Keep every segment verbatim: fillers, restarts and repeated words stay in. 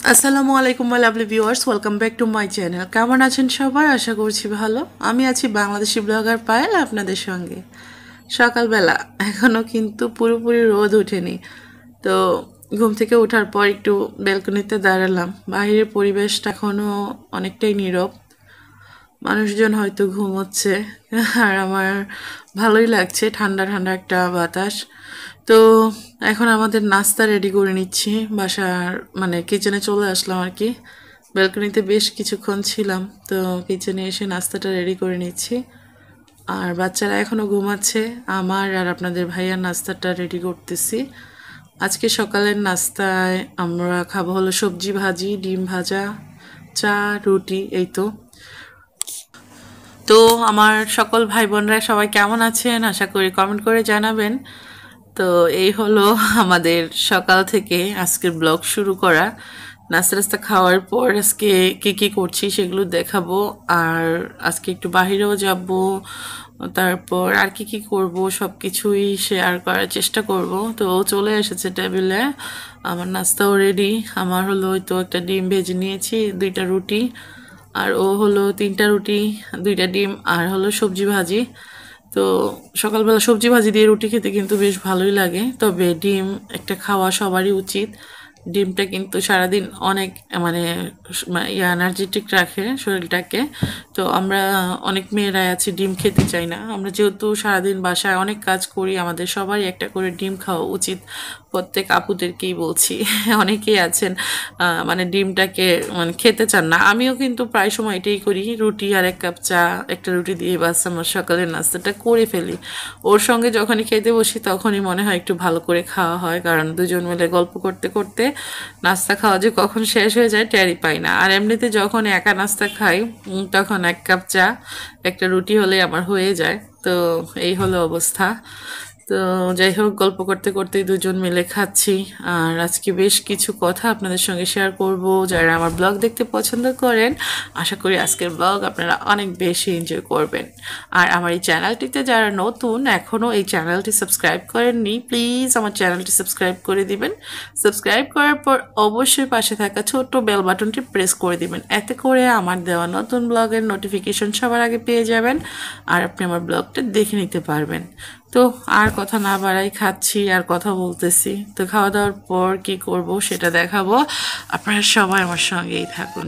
আসসালামু আলাইকুম my lovely viewers, welcome back to my channel. কেমন আছেন সবাই? আশা করছি ভালো। আমি আছি বাংলাদেশি ব্লগার পায়েল আপনাদের সঙ্গে। সকালবেলা এখনও কিন্তু পুরোপুরি রোদ ওঠেনি, তো ঘুম থেকে ওঠার পর একটু ব্যালকনিতে দাঁড়ালাম। বাইরের পরিবেশটা এখনও অনেকটাই নীরব, মানুষজন হয়তো ঘুমোচ্ছে, আর আমার ভালোই লাগছে, ঠান্ডা ঠান্ডা একটা বাতাস। তো এখন আমাদের নাস্তা রেডি করে নিচ্ছি, বাসার মানে কিচেনে চলে আসলাম আর কি। ব্যালকনিতে বেশ কিছুক্ষণ ছিলাম, তো কিচেনে এসে নাস্তাটা রেডি করে নিচ্ছি। আর বাচ্চারা এখনও ঘুমাচ্ছে, আমার আর আপনাদের ভাইয়ার নাস্তাটা রেডি করতেছি। আজকে সকালের নাস্তায় আমরা খাবো হলো সবজি ভাজি, ডিম ভাজা, চা, রুটি, এই তো। তো আমার সকল ভাই বোনরা সবাই কেমন আছেন আশা করি কমেন্ট করে জানাবেন। তো এই হলো আমাদের সকাল থেকে আজকের ব্লগ শুরু করা। নাস্তা টাস্তা খাওয়ার পর আজকে কী কী করছি সেগুলো দেখাবো, আর আজকে একটু বাহিরেও যাব, তারপর আর কি কি করব সব কিছুই শেয়ার করার চেষ্টা করব। তো চলে এসেছে টেবিলে, আমার নাস্তাও রেডি। আমার হলো হয়তো একটা ডিম ভেজে নিয়েছি, দুইটা রুটি, আর ও হলো তিনটা রুটি, দুইটা ডিম, আর হলো সবজি ভাজি। তো সকালবেলা সবজি ভাজি দিয়ে রুটি খেতে কিন্তু বেশ ভালোই লাগে, তবে ডিম একটা খাওয়া সবারই উচিত। ডিমটা কিন্তু সারাদিন অনেক মানে ইয়া এনার্জেটিক রাখে শরীরটাকে। তো আমরা অনেক মেয়েরাই আছি ডিম খেতে চাই না, আমরা যেহেতু সারাদিন বাসায় অনেক কাজ করি, আমাদের সবারই একটা করে ডিম খাওয়া উচিত। প্রত্যেক আপুদেরকেই বলছি, অনেকেই আছেন মানে ডিমটাকে মানে খেতে চান না। আমিও কিন্তু প্রায় সময় এটাই করি, রুটি আর এক কাপ চা, একটা রুটি দিয়ে বাস আমার সকালের নাস্তাটা করে ফেলি। ওর সঙ্গে যখনই খেতে বসি তখনই মনে হয় একটু ভালো করে খাওয়া হয়, কারণ দুজন মিলে গল্প করতে করতে নাস্তা খাওয়া যে কখন শেষ হয়ে যায় টেরই পাই না। আর এমনিতে যখন একা নাস্তা খাই তখন এক কাপ চা, একটা রুটি হলে আমার হয়ে যায়। তো এই হলো অবস্থা। তো যাই হোক, গল্প করতে করতেই দুজন মিলে খাচ্ছি। আর আজকে বেশ কিছু কথা আপনাদের সঙ্গে শেয়ার করব। যারা আমার ব্লগ দেখতে পছন্দ করেন, আশা করি আজকের ব্লগ আপনারা অনেক বেশি এনজয় করবেন। আর আমার এই চ্যানেলটিতে যারা নতুন, এখনও এই চ্যানেলটি সাবস্ক্রাইব করেননি, প্লিজ আমার চ্যানেলটি সাবস্ক্রাইব করে দিবেন। সাবস্ক্রাইব করার পর অবশ্যই পাশে থাকা ছোট্ট বেল বাটনটি প্রেস করে দিবেন, এতে করে আমার দেওয়া নতুন ব্লগের নোটিফিকেশন সবার আগে পেয়ে যাবেন, আর আপনি আমার ব্লগটা দেখে নিতে পারবেন। তো আর কথা না বাড়াই, খাচ্ছি আর কথা বলতেছি। তো খাওয়া দাওয়ার পর কি করব সেটা দেখাবো, আপনারা সবাই আমার সঙ্গেই থাকুন।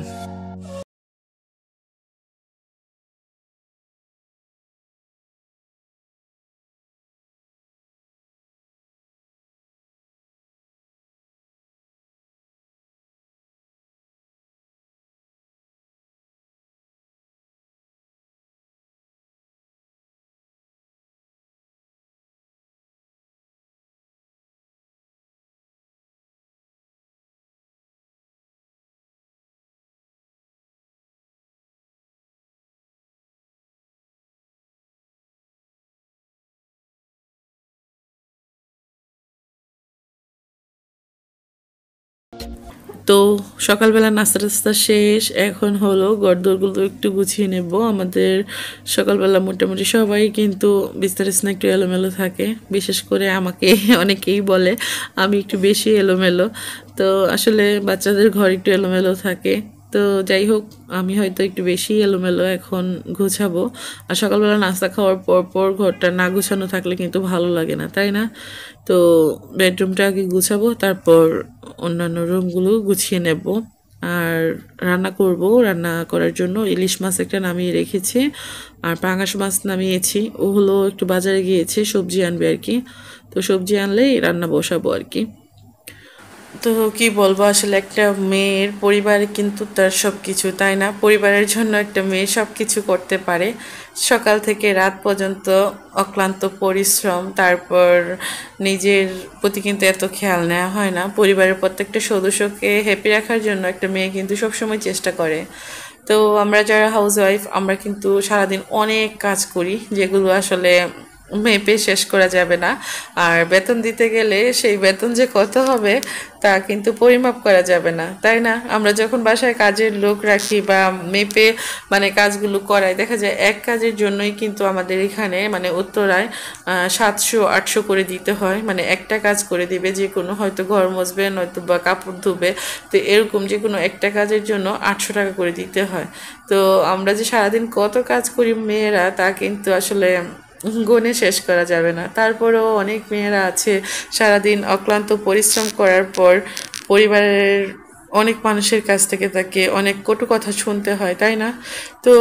তো সকালবেলা নাস্তা টাস্তা শেষ, এখন হলো ঘরদোরগুলো একটু গুছিয়ে নেব। আমাদের সকালবেলা মোটামুটি সবাই কিন্তু বিস্তার বিছানা একটু এলোমেলো থাকে, বিশেষ করে আমাকে অনেকেই বলে আমি একটু বেশি এলোমেলো। তো আসলে বাচ্চাদের ঘর একটু এলোমেলো থাকে। তো যাই হোক, আমি হয়তো একটু বেশি এলোমেলো এখন গুছাবো। আর সকালবেলা নাস্তা খাওয়ার পর পর ঘরটা না গুছানো থাকলে কিন্তু ভালো লাগে না, তাই না? তো বেডরুমটা আগে গুছাবো, তারপর অন্যান্য রুমগুলো গুছিয়ে নেব। আর রান্না করব, রান্না করার জন্য ইলিশ মাছ একটা নামিয়ে রেখেছি, আর পাঙাশ মাছ নামিয়েছি। ও হলো একটু বাজারে গিয়েছে, সবজি আনবে আর কি। তো সবজি আনলেই রান্না বসাবো আর কি। তো কি বলবো, আসলে একটা মেয়ের পরিবারে কিন্তু তার সব কিছু, তাই না? পরিবারের জন্য একটা মেয়ে সব কিছু করতে পারে, সকাল থেকে রাত পর্যন্ত অক্লান্ত পরিশ্রম, তারপর নিজের প্রতি কিন্তু এত খেয়াল নেওয়া হয় না। পরিবারের প্রত্যেকটা সদস্যকে হ্যাপি রাখার জন্য একটা মেয়ে কিন্তু সবসময় চেষ্টা করে। তো আমরা যারা হাউস ওয়াইফ, আমরা কিন্তু সারাদিন অনেক কাজ করি, যেগুলো আসলে মেপে শেষ করা যাবে না। আর বেতন দিতে গেলে সেই বেতন যে কত হবে তা কিন্তু পরিমাপ করা যাবে না, তাই না? আমরা যখন বাসায় কাজের লোক রাখি বা মেপে মানে কাজগুলো করাই, দেখা যায় এক কাজের জন্যই কিন্তু আমাদের এখানে মানে উত্তরায় সাতশো আটশো করে দিতে হয়। মানে একটা কাজ করে দিবে, যে কোনো হয়তো ঘর মুছবে, নয়তো বা কাপড় ধুবে, তো এরকম যে কোনো একটা কাজের জন্য আটশো টাকা করে দিতে হয়। তো আমরা যে সারাদিন কত কাজ করি মেয়েরা, তা কিন্তু আসলে গুণে শেষ করা যাবে না। তারপরেও অনেক মেয়েরা আছে সারাদিন অক্লান্ত পরিশ্রম করার পর পরিবারের অনেক মানুষের কাছ থেকে তাকে অনেক কটু কথা শুনতে হয়, তাই না? তো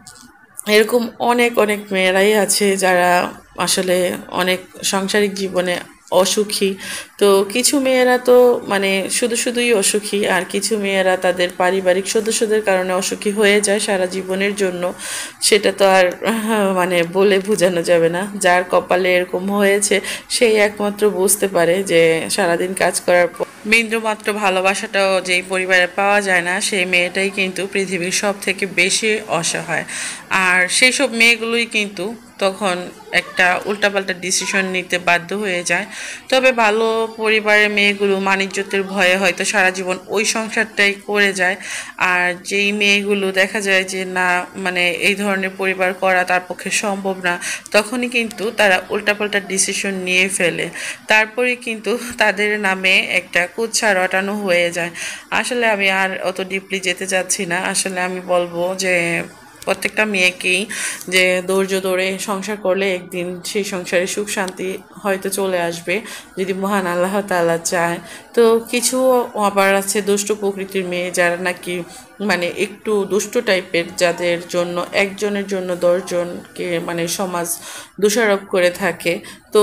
এরকম অনেক অনেক মেয়েরাই আছে যারা আসলে অনেক সাংসারিক জীবনে অসুখী। তো কিছু মেয়েরা তো মানে শুধু শুধুই অসুখী, আর কিছু মেয়েরা তাদের পারিবারিক সদস্যদের কারণে অসুখী হয়ে যায় সারা জীবনের জন্য। সেটা তো আর মানে বলে বোঝানো যাবে না। যার কপালে এরকম হয়েছে সেই একমাত্র বুঝতে পারে যে সারাদিন কাজ করার পর বিন্দুমাত্র ভালোবাসাটাও যেই পরিবারে পাওয়া যায় না, সেই মেয়েটাই কিন্তু পৃথিবীর সব থেকে বেশি অসহায়। আর সেই সব মেয়েগুলোই কিন্তু তখন একটা উল্টাপাল্টা ডিসিশন নিতে বাধ্য হয়ে যায়। তবে ভালো পরিবারের মেয়েগুলো মানিজ্যতের ভয়ে হয়তো সারা জীবন ওই সংসারটাই করে যায়। আর যেই মেয়েগুলো দেখা যায় যে না, মানে এই ধরনের পরিবার করা তার পক্ষে সম্ভব না, তখনই কিন্তু তারা উল্টাপাল্টা ডিসিশন নিয়ে ফেলে। তারপরে কিন্তু তাদের নামে একটা কুৎসা রটানো হয়ে যায়। আসলে আমি আর অত ডিপলি যেতে চাচ্ছি না। আসলে আমি বলবো যে প্রত্যেকটা মেয়েকেই যে ধৈর্য ধরে সংসার করলে একদিন সেই সংসারে সুখ শান্তি হয়তো চলে আসবে, যদি মহান আল্লাহ তাআলা চায়। তো কিছু আবার আছে দুষ্ট প্রকৃতির মেয়ে, যারা নাকি মানে একটু দুষ্ট টাইপের, যাদের জন্য একজনের জন্য দশজনকে মানে সমাজ দোষারোপ করে থাকে। তো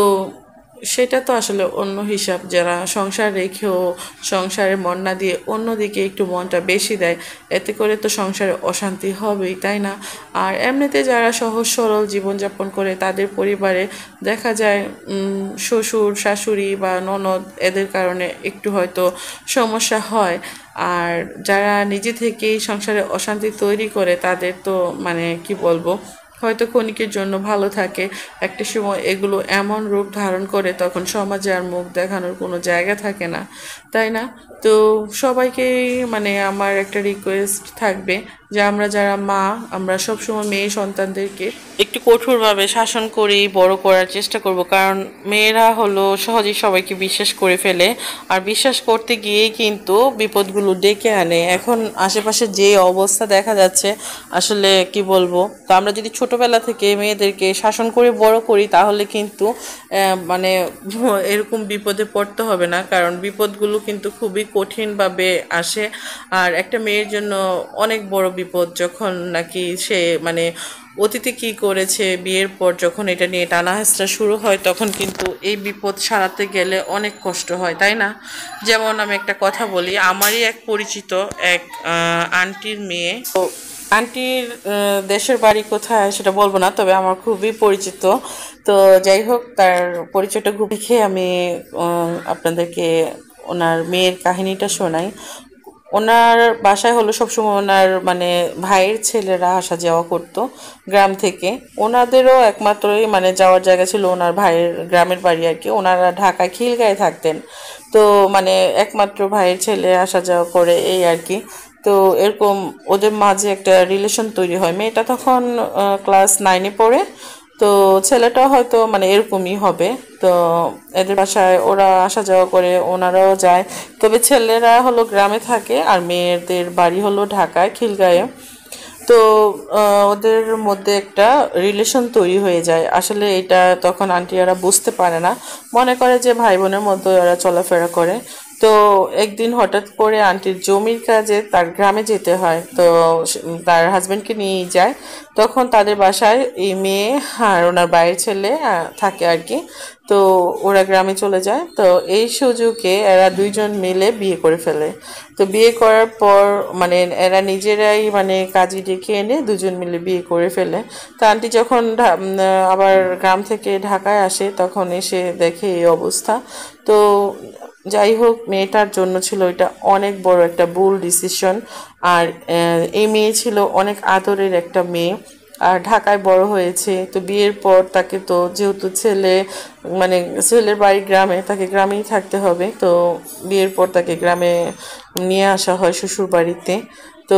সেটা তো আসলে অন্য হিসাব। যারা সংসার রেখেও সংসারে মন না দিয়ে অন্যদিকে একটু মনটা বেশি দেয়, এতে করে তো সংসারে অশান্তি হবেই, তাই না? আর এমনিতে যারা সহজ সরল জীবনযাপন করে, তাদের পরিবারে দেখা যায় শ্বশুর শাশুড়ি বা ননদ এদের কারণে একটু হয়তো সমস্যা হয়। আর যারা নিজে থেকেই সংসারে অশান্তি তৈরি করে, তাদের তো মানে কি বলবো, হয়তো ক্ষণিকের জন্য ভালো থাকে, একটা সময় এগুলো এমন রূপ ধারণ করে তখন সমাজে আর মুখ দেখানোর কোনো জায়গা থাকে না, তাই না? তো সবাইকেই মানে আমার একটা রিকোয়েস্ট থাকবে যে আমরা যারা মা, আমরা সবসময় মেয়ে সন্তানদেরকে একটু কঠোরভাবে শাসন করেই বড় করার চেষ্টা করব। কারণ মেয়েরা হলো সহজেই সবাইকে বিশ্বাস করে ফেলে, আর বিশ্বাস করতে গিয়েই কিন্তু বিপদগুলো ডেকে আনে। এখন আশেপাশে যে অবস্থা দেখা যাচ্ছে, আসলে কি বলবো, তো আমরা যদি ছোটবেলা থেকে মেয়েদেরকে শাসন করে বড় করি, তাহলে কিন্তু মানে এরকম বিপদে পড়তে হবে না। কারণ বিপদগুলো কিন্তু খুবই কঠিনভাবে আসে। আর একটা মেয়ের জন্য অনেক বড় বিপদ যখন নাকি সে মানে অতীতে কি করেছে, বিয়ের পর যখন এটা নিয়ে টানাহেঁচড়া শুরু হয়, তখন কিন্তু এই বিপদ সারাতে গেলে অনেক কষ্ট হয়, তাই না? যেমন আমি একটা কথা বলি, আমারই এক পরিচিত এক আন্টির মেয়ে। তো আন্টির দেশের বাড়ি কোথায় সেটা বলবো না, তবে আমার খুবই পরিচিত। তো যাই হোক, তার পরিচয়টা খুব দেখে আমি আপনাদেরকে ওনার মেয়ের কাহিনীটা শোনাই। ওনার বাসায় হলো সবসময় ওনার মানে ভাইয়ের ছেলেরা আসা যাওয়া করতো গ্রাম থেকে। ওনাদেরও একমাত্রই মানে যাওয়ার জায়গা ছিল ওনার ভাইয়ের গ্রামের বাড়ি আর কি। ওনারা ঢাকা খিলগাঁয়ে থাকতেন। তো মানে একমাত্র ভাইয়ের ছেলে আসা যাওয়া করে, এই আর কি। তো এরকম ওদের মাঝে একটা রিলেশন তৈরি হয়। মেয়েটা তখন ক্লাস নাইনে পড়ে। তো ছেলেটা হয়তো মানে এরকমই হবে। তো এদের বাসায় ওরা আসা যাওয়া করে, ওনারাও যায়। তবে ছেলেরা হলো গ্রামে থাকে আর মেয়েদের বাড়ি হলো ঢাকায় খিলগাঁয়ে। তো ওদের মধ্যে একটা রিলেশন তৈরি হয়ে যায়। আসলে এটা তখন আন্টিরা বুঝতে পারে না, মনে করে যে ভাই বোনের মধ্যে ওরা চলাফেরা করে। তো একদিন হঠাৎ করে আন্টির জমির কাজে তার গ্রামে যেতে হয়। তো তার হাজবেন্ডকে নিয়ে যায়। তখন তাদের বাসায় এই মেয়ে আর ওনার বাইরের ছেলে থাকে আর কি। তো ওরা গ্রামে চলে যায়। তো এই সুযোগে এরা দুইজন মিলে বিয়ে করে ফেলে। তো বিয়ে করার পর মানে এরা নিজেরাই মানে কাজী ডেকে এনে দুজন মিলে বিয়ে করে ফেলে। তো আন্টি যখন আবার গ্রাম থেকে ঢাকায় আসে, তখন এসে দেখে এই অবস্থা। তো যাই হোক, মেয়েটার জন্য ছিল এটা অনেক বড় একটা ভুল ডিসিশন। আর এই মেয়ে ছিল অনেক আদরের একটা মেয়ে। আর ঢাকায় বড় হয়েছে। তো বিয়ের পর তাকে তো যেহেতু ছেলে মানে ছেলের বাড়ি গ্রামে, তাকে গ্রামেই থাকতে হবে। তো বিয়ের পর তাকে গ্রামে নিয়ে আসা হয় শ্বশুর বাড়িতে। তো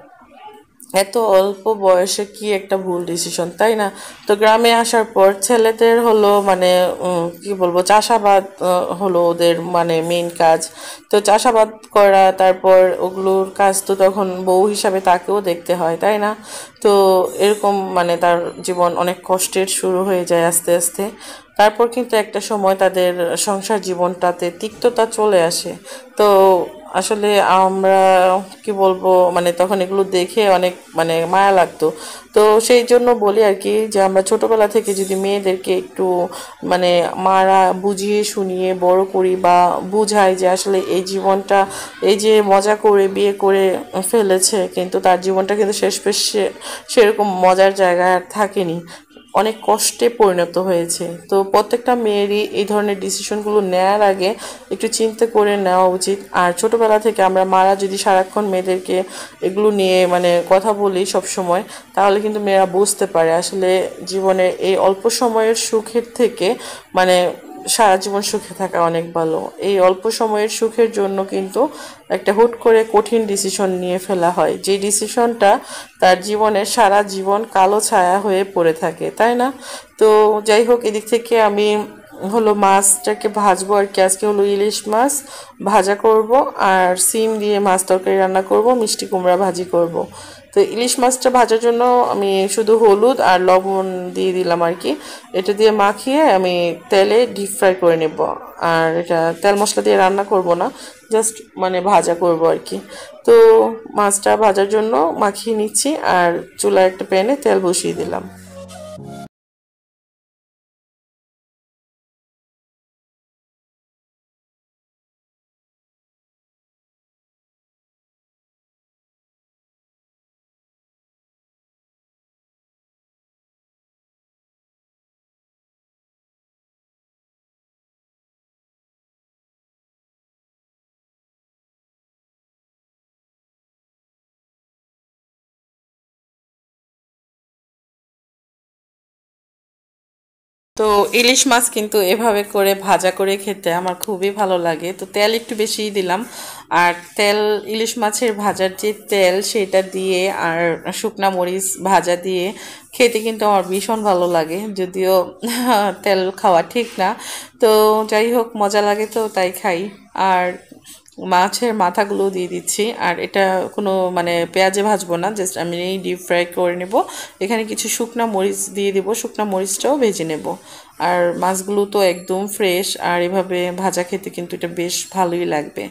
এত অল্প বয়সে কি একটা ভুল ডিসিশন, তাই না? তো গ্রামে আসার পর ছেলেদের হলো মানে উম, কি বলবো, চাষাবাদ আহ, হলো ওদের মানে মেইন কাজ। তো চাষাবাদ করা, তারপর ওগুলোর কাজ তো তখন বউ হিসাবে তাকেও দেখতে হয়, তাই না? তো এরকম মানে তার জীবন অনেক কষ্টের শুরু হয়ে যায় আস্তে আস্তে। তারপর কিন্তু একটা সময় তাদের সংসার জীবনটাতে তিক্ততা চলে আসে। তো আসলে আমরা কি বলবো, মানে তখন এগুলো দেখে অনেক মানে মায়া লাগতো। তো সেই জন্য বলি আর কি, যে আমরা ছোটবেলা থেকে যদি মেয়েদেরকে একটু মানে মারা বুঝিয়ে শুনিয়ে বড় করি, বা বুঝাই যে আসলে এই জীবনটা, এই যে মজা করে বিয়ে করে ফেলেছে, কিন্তু তার জীবনটা কিন্তু শেষ পেশ সেরকম মজার জায়গায় আর থাকেনি, অনেক কষ্টে পরিণত হয়েছে। তো প্রত্যেকটা মেয়েরই এই ধরনের ডিসিশনগুলো নেওয়ার আগে একটু চিন্তা করে নেওয়া উচিত। আর ছোটবেলা থেকে আমরা মারা যদি সারাক্ষণ মেয়েদেরকে এগুলো নিয়ে মানে কথা বলি সব সময়, তাহলে কিন্তু মেয়েরা বুঝতে পারে আসলে জীবনে এই অল্প সময়ের সুখের থেকে মানে সারা জীবন সুখে থাকা অনেক ভালো। এই অল্প সময়ের সুখের জন্য কিন্তু একটা হুট করে কঠিন ডিসিশন নিয়ে ফেলা হয়, যে ডিসিশনটা তার জীবনে সারা জীবন কালো ছায়া হয়ে পড়ে থাকে, তাই না? তো যাই হোক, এদিক থেকে আমি হলো মাছটাকে ভাজবো আর কি। আজকে হলো ইলিশ মাছ ভাজা করব, আর সিম দিয়ে মাছ তরকারি রান্না করব, মিষ্টি কুমড়া ভাজি করব। তো ইলিশ মাছটা ভাজার জন্য আমি শুধু হলুদ আর লবণ দিয়ে দিলাম আর কি। এটা দিয়ে মাখিয়ে আমি তেলে ডিপ ফ্রাই করে নেব। আর এটা তেল মশলা দিয়ে রান্না করব না, জাস্ট মানে ভাজা করব আর কি। তো মাছটা ভাজার জন্য মাখিয়ে নিচ্ছি, আর চুলায় একটা প্যানে তেল বসিয়ে দিলাম। তো ইলিশ মাছ কিন্তু এভাবে করে ভাজা করে খেতে আমার খুবই ভালো লাগে। তো তেল একটু বেশিই দিলাম। আর তেল, ইলিশ মাছের ভাজার যে তেল সেটা দিয়ে আর শুকনা মরিচ ভাজা দিয়ে খেতে কিন্তু আমার ভীষণ ভালো লাগে, যদিও তেল খাওয়া ঠিক না। তো যাই হোক, মজা লাগে তো তাই খাই। আর মাছের মাথাগুলো দিয়ে দিচ্ছি। আর এটা কোনো মানে পেঁয়াজে ভাজবো না, জাস্ট আমি ডিপ ফ্রাই করে নেব। এখানে কিছু শুকনা মরিচ দিয়ে দেবো, শুকনা মরিচটাও ভেজে নেব। আর মাছগুলো তো একদম ফ্রেশ, আর এভাবে ভাজা খেতে কিন্তু এটা বেশ ভালোই লাগবে।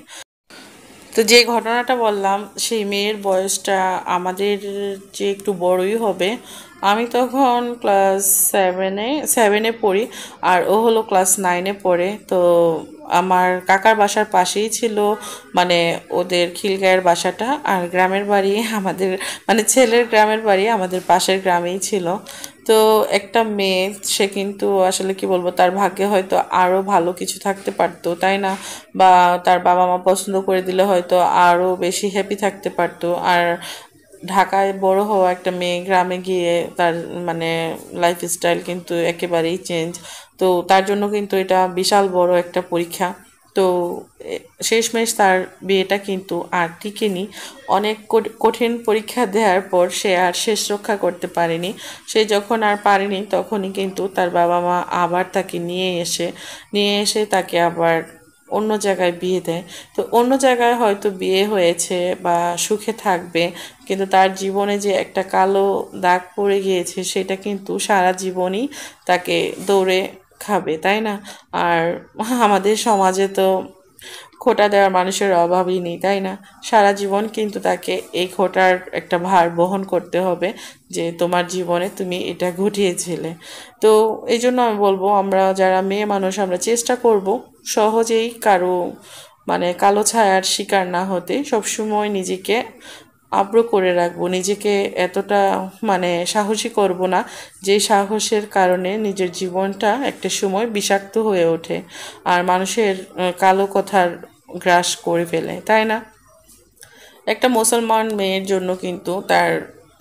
তো যে ঘটনাটা বললাম, সেই মেয়ের বয়সটা আমাদের যে একটু বড়ই হবে। আমি তখন ক্লাস সেভেনে সেভেনে পড়ি, আর ও হলো ক্লাস নাইনে পড়ে। তো আমার কাকার বাসার পাশেই ছিল মানে ওদের খিলগাঁয়ের বাসাটা, আর গ্রামের বাড়ি আমাদের মানে ছেলের গ্রামের বাড়ি আমাদের পাশের গ্রামেই ছিল। তো একটা মেয়ে, সে কিন্তু আসলে কি বলবো, তার ভাগ্যে হয়তো আরও ভালো কিছু থাকতে পারতো, তাই না? বা তার বাবা মা পছন্দ করে দিলে হয়তো আরও বেশি হ্যাপি থাকতে পারতো। আর ঢাকায় বড় হওয়া একটা মেয়ে গ্রামে গিয়ে তার মানে লাইফস্টাইল কিন্তু একেবারেই চেঞ্জ। তো তার জন্য কিন্তু এটা বিশাল বড় একটা পরীক্ষা। তো এ, শেষমেশ তার বিয়েটা কিন্তু আর টিকেনি। অনেক কঠ- কঠিন পরীক্ষা দেওয়ার পর সে আর শেষ রক্ষা করতে পারেনি। সে যখন আর পারেনি, তখনই কিন্তু তার বাবা মা আবার তাকে নিয়ে এসে নিয়ে এসে তাকে আবার অন্য জায়গায় বিয়ে দেয়। তো অন্য জায়গায় হয়তো বিয়ে হয়েছে বা সুখে থাকবে, কিন্তু তার জীবনে যে একটা কালো দাগ পড়ে গিয়েছে, সেটা কিন্তু সারা জীবনই তাকে দৌড়ে খাবে, তাই না? আর আমাদের সমাজে তো খোঁটা দেওয়ার মানুষের অভাবই নেই, তাই না? সারা জীবন কিন্তু তাকে এই খোঁটার একটা ভার বহন করতে হবে, যে তোমার জীবনে তুমি এটা ঘটিয়েছিলে। তো এই জন্য আমি বলবো, আমরা যারা মেয়ে মানুষ, আমরা চেষ্টা করব সহজেই কারো মানে কালো ছায়ার শিকার না হতে। সবসময় নিজেকে আব্রু করে রাখবো, নিজেকে এতটা মানে সাহসী করব না, যে সাহসের কারণে নিজের জীবনটা একটা সময় বিষাক্ত হয়ে ওঠে, আর মানুষের আহ, কালো কথার গ্রাস করে ফেলে, তাই না? একটা মুসলমান মেয়ের জন্য কিন্তু তার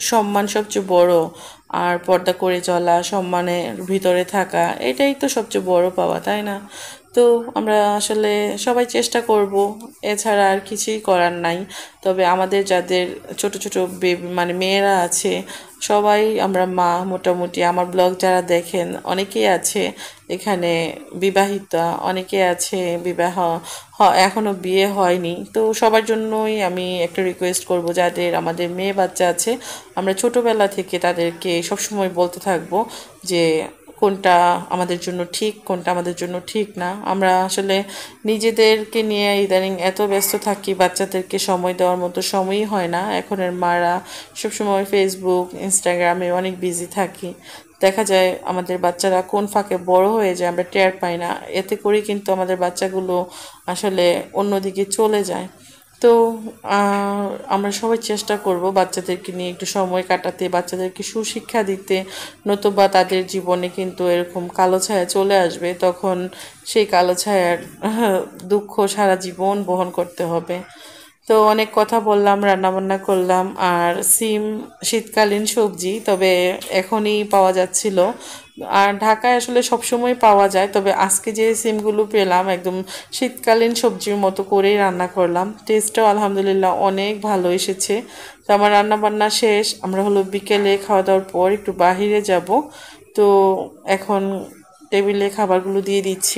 সম্মান সবচেয়ে বড়, আর পর্দা করে চলা, সম্মানের ভিতরে থাকা, এটাই তো সবচেয়ে বড় পাওয়া, তাই না? তো আমরা আসলে সবাই চেষ্টা করব, এছাড়া আর কিছুই করার নাই। তবে আমাদের যাদের ছোট ছোট বেবি মানে মেয়েরা আছে, সবাই আমরা মা মোটামুটি। আমার ব্লগ যারা দেখেন অনেকেই আছে এখানে বিবাহিতা, অনেকে আছে বিবাহ হ- এখনো বিয়ে হয়নি। তো সবার জন্যই আমি একটা রিকোয়েস্ট করব, যাদের আমাদের মেয়ে বাচ্চা আছে, আমরা ছোটবেলা থেকে তাদেরকে সবসময় বলতে থাকবো যে কোনটা আমাদের জন্য ঠিক, কোনটা আমাদের জন্য ঠিক না। আমরা আসলে নিজেদেরকে নিয়ে ইদানিং এত ব্যস্ত থাকি, বাচ্চাদেরকে সময় দেওয়ার মতো সময়ই হয় না। এখনের মারা সবসময় ফেসবুক ইনস্টাগ্রামে অনেক বিজি থাকি, দেখা যায় আমাদের বাচ্চারা কোন ফাঁকে বড় হয়ে যায় আমরা টের পাই না। এতে করে কিন্তু আমাদের বাচ্চাগুলো আসলে অন্যদিকে চলে যায়। তো আহ, আমরা সবাই চেষ্টা করব বাচ্চাদেরকে নিয়ে একটু সময় কাটাতে, বাচ্চাদেরকে সুশিক্ষা দিতে, নতুবা তাদের জীবনে কিন্তু এরকম কালো ছায়া চলে আসবে, তখন সেই কালো ছায়ার আহ, দুঃখ সারা জীবন বহন করতে হবে। তো অনেক কথা বললাম, রান্নাবান্না করলাম। আর সিম শীতকালীন সবজি, তবে এখনই পাওয়া যাচ্ছিল। আর ঢাকায় আসলে সবসময় পাওয়া যায়, তবে আজকে যে সিমগুলো পেলাম একদম শীতকালীন সবজির মতো করেই রান্না করলাম। টেস্টটাও আলহামদুলিল্লাহ অনেক ভালো এসেছে। তো আমার রান্না বান্না শেষ, আমরা হলো বিকেলে খাওয়া দাওয়ার পর একটু বাহিরে যাব। তো এখন টেবিলে খাবারগুলো দিয়ে দিচ্ছি।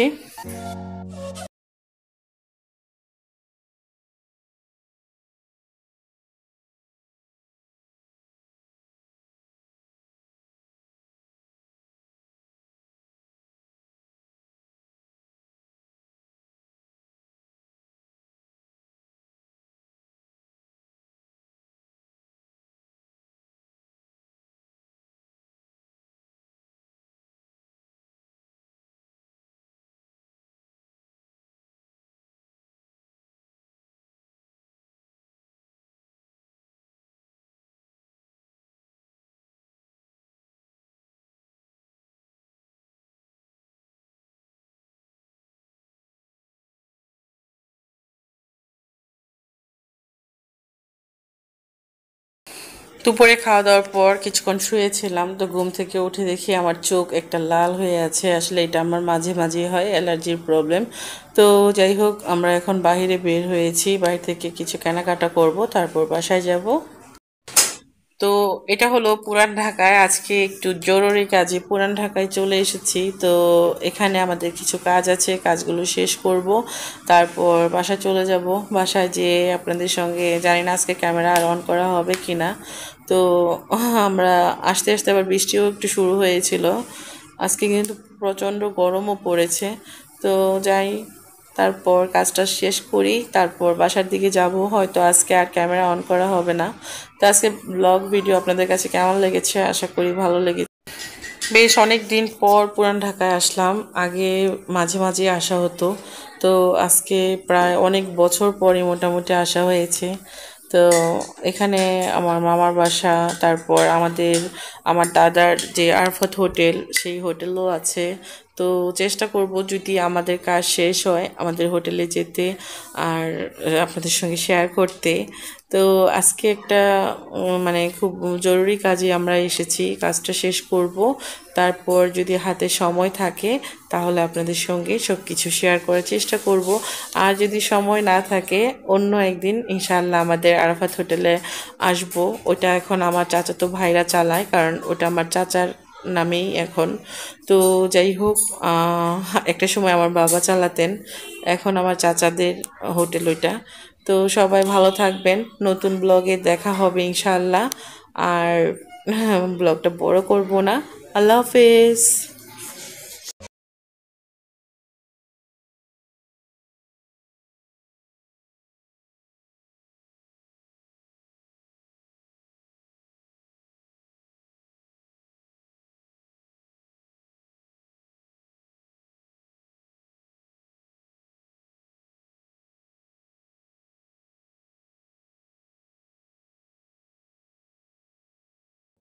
দুপুরে খাওয়া দাওয়ার পর কিছুক্ষণ শুয়েছিলাম, তো ঘুম থেকে উঠে দেখি আমার চোখ একটা লাল হয়ে আছে। আসলে এটা আমার মাঝে মাঝে হয়, অ্যালার্জির প্রবলেম। তো যাই হোক, আমরা এখন বাইরে বের হয়েছি, বাইরে থেকে কিছু কেনাকাটা করব, তারপর বাসায় যাব। তো এটা হলো পুরান ঢাকায়, আজকে একটু জরুরি কাজে পুরান ঢাকায় চলে এসেছি। তো এখানে আমাদের কিছু কাজ আছে, কাজগুলো শেষ করব, তারপর বাসায় চলে যাব। বাসায় যেয়ে আপনাদের সঙ্গে, জানি না আজকে ক্যামেরা আর অন করা হবে কি না। তো আমরা আসতে আসতে আবার বৃষ্টিও একটু শুরু হয়েছিল। আজকে কিন্তু প্রচণ্ড গরমও পড়েছে। তো যাই, তারপর কাজটা শেষ করি, তারপর বাসার দিকে যাব। হয়তো আজকে আর ক্যামেরা অন করা হবে না। তো আজকে ব্লগ ভিডিও আপনাদের কাছে কেমন লেগেছে, আশা করি ভালো লেগেছে। বেশ অনেক দিন পর পুরান ঢাকায় আসলাম, আগে মাঝে মাঝে আসা হতো। তো আজকে প্রায় অনেক বছর পরে মোটামুটি আসা হয়েছে। তো এখানে আমার মামার বাসা, তারপর আমাদের আমার দাদার যে আরফাত হোটেল, সেই হোটেলও আছে। তো চেষ্টা করব যদি আমাদের কাজ শেষ হয় আমাদের হোটেলে যেতে, আর আপনাদের সঙ্গে শেয়ার করতে। তো আজকে একটা উম, মানে খুব জরুরি কাজে আমরা এসেছি, কাজটা শেষ করব। তারপর যদি হাতে সময় থাকে তাহলে আপনাদের সঙ্গে সব কিছু শেয়ার করার চেষ্টা করব। আর যদি সময় না থাকে, অন্য একদিন ইনশাআল্লাহ আমাদের আরাফাত হোটেলে আসব। ওটা এখন আমার চাচাতো ভাইরা চালায়, কারণ ওটা আমার চাচার নামেই এখন। তো যাই হোক, আহ, একটা সময় আমার বাবা চালাতেন, এখন আমার চাচাদের হোটেল ওইটা। তো সবাই ভালো থাকবেন, নতুন ব্লগে দেখা হবে ইনশাআল্লাহ। আর ব্লগটা বড় করব না। আল্লাহ হাফেজ।